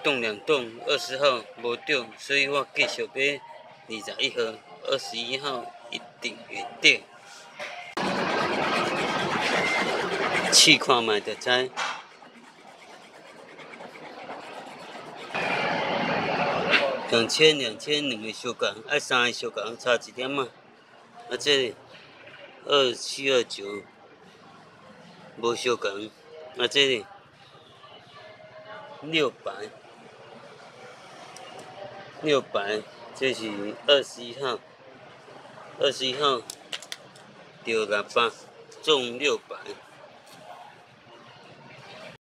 栋2栋，20号无中，所以我继续买21号、21号一定会中。试看卖就知。2000、2000两个相共，爱3个相共差1点仔。啊，这2729无相共，啊，这600，这是21号，21号着600，中600。